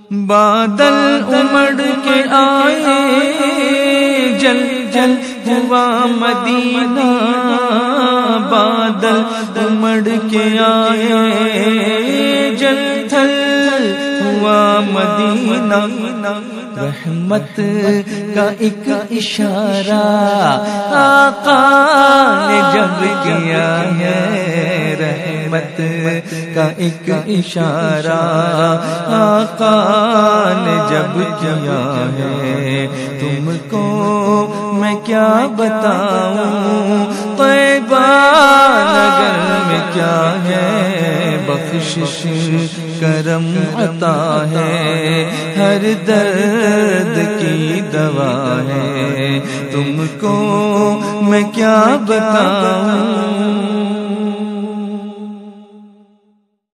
बादल उमड़ के आए जल जल हुआ मदीना, बादल उमड़ के आए जल जल हुआ मदीना। रहमत का एक इशारा आका ने जब किया है, रहमत का एक इशारा आका ने जब किया है। तुमको मैं क्या बताऊं, तैबा नगर में क्या है, बख्शिश करम अता है, हर दर्द की दवा है। तुमको मैं क्या बताऊं।